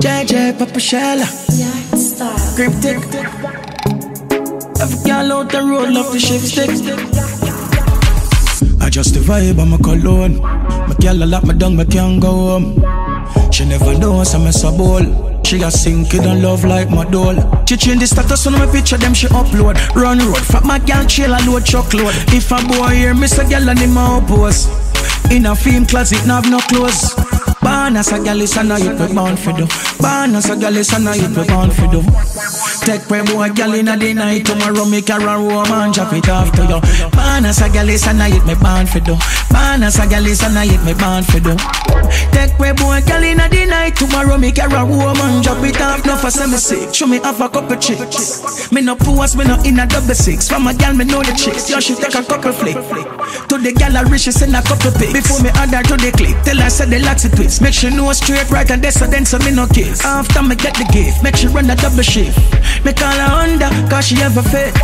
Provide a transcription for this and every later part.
JJ Papa Shella, Cryptic. Every girl out the road love the shift stick. I just the vibe, I'm a cologne. My girl a lock me down, me can't go home. She never knows I'm a ball. She a sink it and love like my doll. She change the status on my picture, them she upload. Run road, fat my girl chill and load chocolate. If a boy here, miss a girl and him a oppose. In a film closet, no have no clothes. Born as a girl is a youth we born for do. Born as a girl is a youth we born for do. Take way boy girl in the night. Tomorrow make a room and drop it off to you. Born as a girl is a youth me born for do. Born as a girl is a youth me born for do. Take way boy girl in the night. Tomorrow make a room and drop it off. No for 7-6. Show me half a couple chicks. Me no pose, me no in a 6. From a girl me know the chicks. Yo she take a couple flick. To the girl I reach she send a couple pics. Before me add her to the clip. Tell her say the lots of twist. Make sure know straight right and this so then so me no kiss. After me get the gift, make sure run a double shift. Me call her under, cause she ever fit.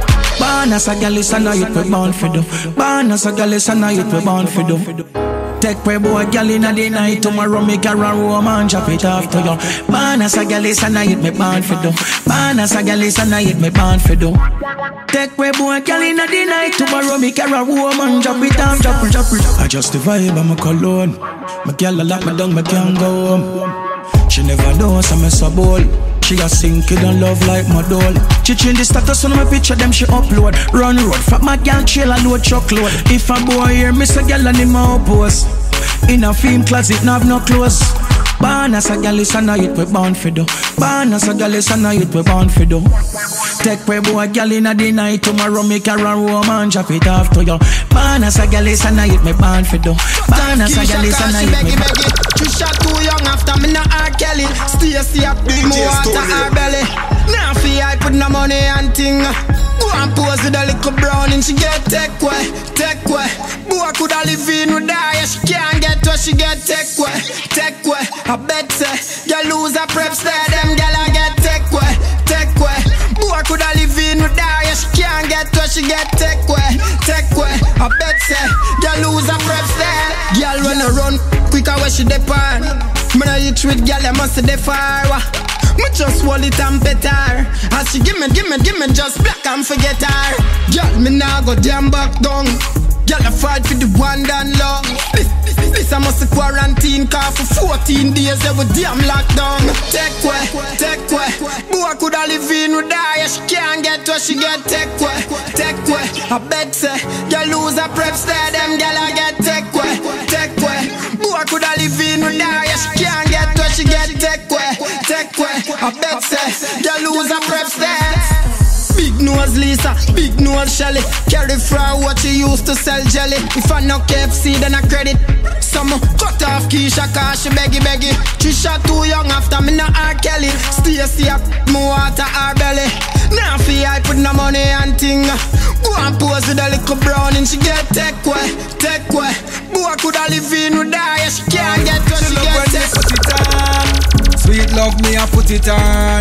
Born as a girl is a youth we born for do. Born as a girl is a youth we born for do. Take way boy girl in the night. Tomorrow make a room and drop it off to you. Born as a girl is a youth me born for do. Born as a girl is a youth me born for do. Take way boy girl in the night. Tomorrow make a room and drop it off, drop it. I just the vibe, I'm a cologne. My girl a lock me down, me can't go home. She never knows I'm a ball. She a sink it and love like my doll. She change the status on my picture, them she upload. Run road, fat my girl chill and load chocolate. If a boy here, miss a girl and him a oppose. In a film closet, no have no clothes. Born as a girl is a youth we born for do. Born as a girl is a youth we born for do. Take way boy girl in the night. Tomorrow make a room and drop it off to you. Born as a girl is a youth me born for do. Born as a girl is a youth me born for do. Trisha too young after me not R. Kelly. Stacey up big more water her belly. Now fi I put no money and thing. Go and pose with a little brown and she get take way, take way. Boy coulda live in with her, yeah, she can't get what she get take way, take way. I bet say, you lose a prep stare, them gyal a get take way, take way. Boy coulda live in with her, yeah, she can't get what she get take way, take way. I bet say, you lose a prep stare. Gyal when I run quicker where she depart. Me nah hit with gyal, I must defar. Me just hold it and pet her. As she give me, just black and forget her. Girl, me nah go damn back down. Girl, I fight for the one done long. This I must quarantine, cause for 14 days they were damn locked down. Take way, take way. Boy coulda live in with her, yeah, she can't get what she get. Take way, take way. I bet say, you lose a prep stare, them girl I get take way, take way. Boy coulda live in with her, yeah, she can't get what she get. Take way, take way. I bet say, you lose a prep stare. Big nose Lisa, big nose Shelly. Carry from what she used to sell jelly. If I no KFC then I credit. Some cut off Keisha cause she beggy. Trisha too young after me not R. Kelly. Stacey up more water her belly. Now fi I put no money and thing. Go and pose with a little brown and she get take way, take way. Boy coulda live in with her, yeah, she can't get what she get. Take put it on. Sweet love me I put it on.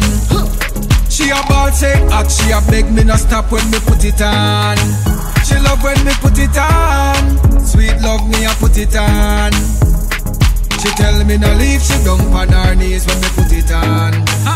She a ball say hot, she a beg me no stop when me put it on. She love when me put it on. Sweet love me I put it on. She tell me no leave, she down on her knees when me put it on.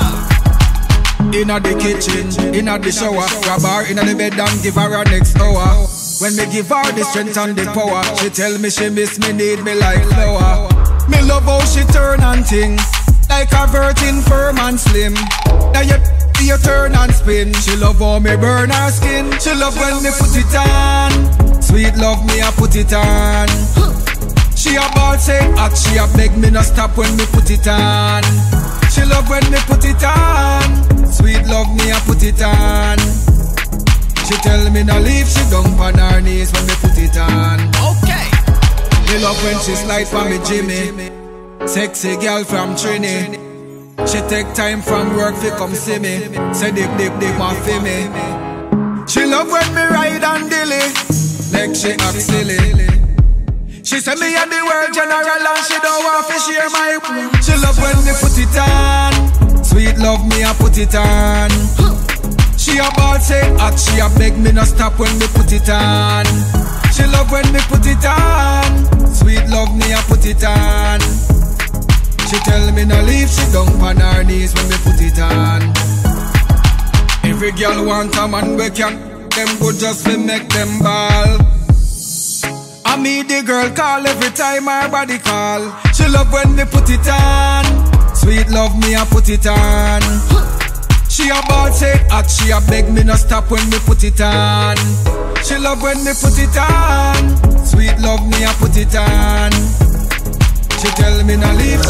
Inna the kitchen, inna the shower, grab her inna the bed and give her a next hour. When me give her the strength and the power, she tell me she miss me, need me like flower. Me love how she turn and ting, like a virgin firm and slim. Now you turn and spin. She love how me burn her skin. She love when me put it on. Sweet love me I put it on. She a ball say hot, she a beg me no stop when me put it on. She love when me put it on. Sweet love me I put it on. She tell me no leave, she down on her knees when me put it on. Okay. Me love when she slide for me Jimmy. Sexy girl from Trini. She take time from work fi come see me. Say dip want fi me. She love when me ride and dilly, like she act silly. She say me a the world general and she don't want to share my. She love when me put it on. Sweet love me I put it on. She a ball say hot, she a beg me no stop when me put it on. She love when me put it on. Sweet love me I put it on. She tell me no leave, she down on her knees when me put it on. Every girl want a man we can, them good just to make them ball. I meet the girl call every time her body call. She love when me put it on. Sweet love me I put it on. She a ball say hot, she a beg me no stop when me put it on. She love when me put it on. Sweet love me I put it on. She tell me no leave.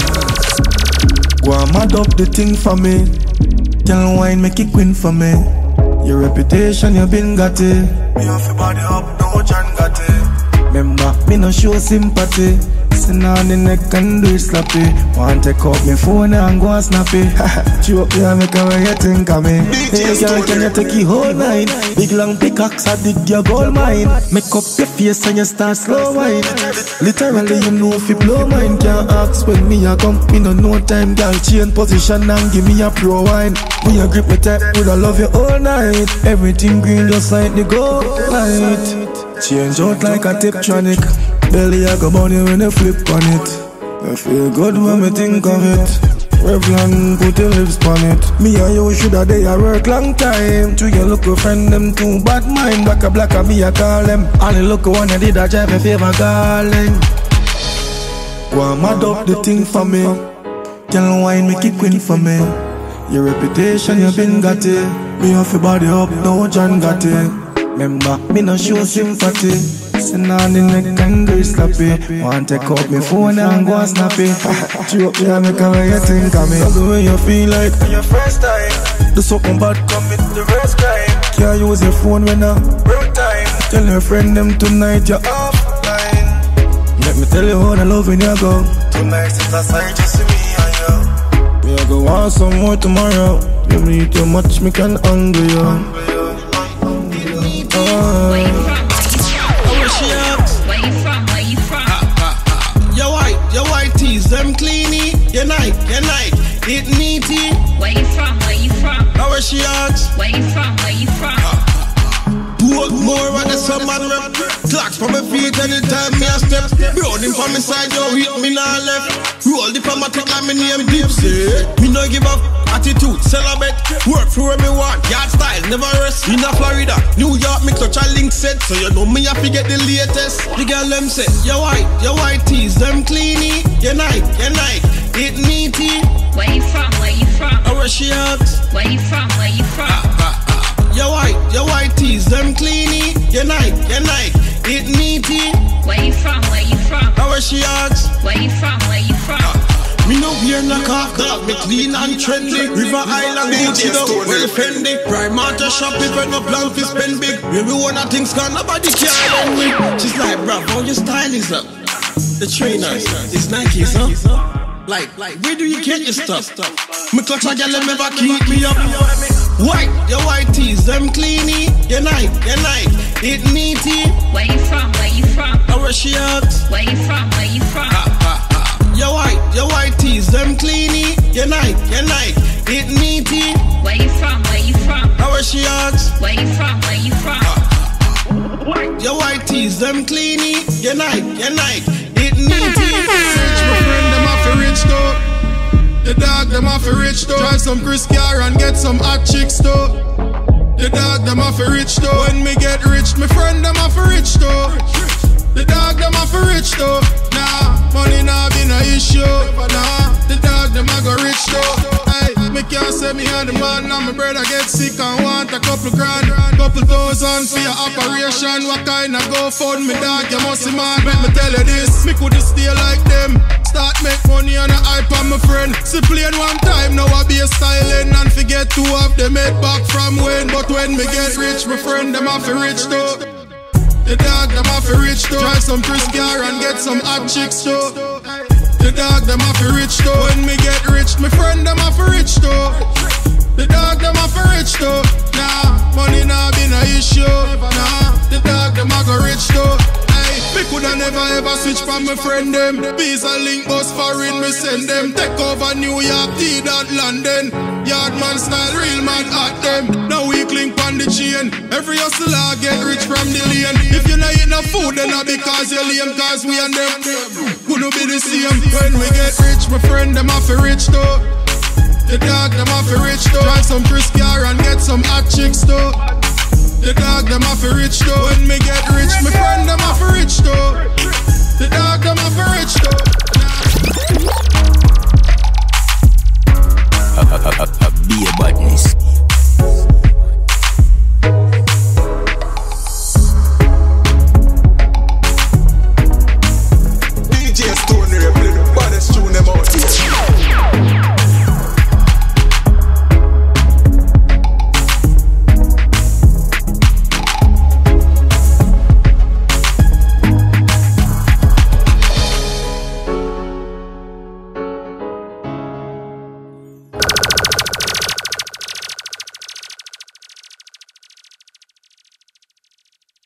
Go and mad up the thing for me. Tell wine make it queen for me. Your reputation you been got it. Me off your body up, no John got it. Remember, me no show sympathy. Sitting on the neck and do it sloppy. Want to take up my phone and go and snap it. Chew up here, make a way you think of me. Hey girl, can you take it whole night? Big long pickaxe, I dig your gold mine. Make up your face and you start slow wine. Literally, you know if you blow mine. Can't ask when me a come. Me no time, girl, change position and give me a pro wine. Me a grip me tight, would I love you all night. Everything green just like the gold light. Change out like a Tiptronic. Belly I go bunny when I flip on it. I feel good when me think of it. Revlon put your lips on it. Me and you shoulda day I work long time. To your local friend them too bad mind. Black a me I call them. Only look one I did a drive a favor darling. Go and mad up the thing for me. Tell wine make it queen for me. Your reputation you been got it. Me off your body up, no John got it. Remember, me no show sympathy. Sitting on the neck and do it sloppy. Want to take up my phone and go and snap it. Chew up here, make a way you think of me. Love the way you feel like on your first time. Do something bad, commit the worst crime. Can't use your phone when I real time. Tell your friend them tonight you're offline. Let me tell you how the loving you go. Tonight it's a sight just to me and you. Me I go want some more tomorrow. You need too much, me can hungry you. Where you from? Where you from? Where you from? Your white tees, them cleany. Your Nike, it neaty. Where you from? Where you from? How is she at? Where you from? Where you from? Walk more on the summer rep. Clocks from my feet anytime me a step. Browning from my side, yo, hit me now left. Roll the pharmatic like me name Dipsy. Me no give up. Attitude, celebrate, work for where me want. Yard style, never rest. In a Florida, New York, me touch a link set. So you know me have to get the latest. The girl them say, your white tees, them cleany. Your Nike, it neaty. Where you from? Where you from? How is she at? Where you from? Where you from? Your white tees, them cleany. Your Nike, it neaty. Where you from? Where you from? How is she at? Where you from? Where you from? Me no wear knock off dog, me clean and trendy. River Island, Gucci though, well Fendi. Prime Marta shop, people no plan fi spend big. When we wanna things gone, nobody can end me. She's like, bruv, how your style is up? The trainers, it's Nikes, huh? Like, where do you get your stuff? Me clutch a girl, never keep me up. Your white tees, them cleany. Your Nike, it neaty. Where you from? Where you from? How is she at? Where you from? Where you from? Your white tees, them cleany. Your Nike, it neaty. Where you from? Where you from? How is she at? Where you from? Where you from? Your white tees, them cleany. Your Nike, it neaty. Rich, my friend, them off a rich though. The dog, them off a rich though. Drive some Chris car and get some hot chicks though. The dog, them off a rich though. When me get rich, my friend, them off a rich though. The dog, them off a rich though. Nah, money nah been a issue. Nah, the dog, them a go rich though. Hey, me can't say me and the man. Now my brother get sick and want a couple grand. Couple thousand for your operation. What kind of go fund me dog? You must see man. Let me tell you this, me coulda stay like them. Start make money and a hype on my friend. See playing one time, now I be a styling. And forget two of them made back from when. But when me get rich, my friend, them off a rich though. The dog, them off a rich though. Drive some Chris car and get some hot chicks though. The dog, them off a rich though. When me get rich, my friend, them off a rich though. The dog, them off a rich though. Nah, money nah been a issue. Nah, the dog, them a go rich though. Hey, Me coulda never ever switch from my friend them. Visa link bus foreign, me send them. Take over New York, T-Dot London. Yardman style, real mad at them. Now we clink on the chain. Every hustler get rich from the lane. If you not eat no food, then not because you're lame. Cause we and them couldn't be the same. When we get rich, my friend them off a rich though. The dog them off a rich though. Drive some Chris car and get some hot chicks though. The dog them off a rich though. When me get rich, my friend them off a rich though. The dog them off a rich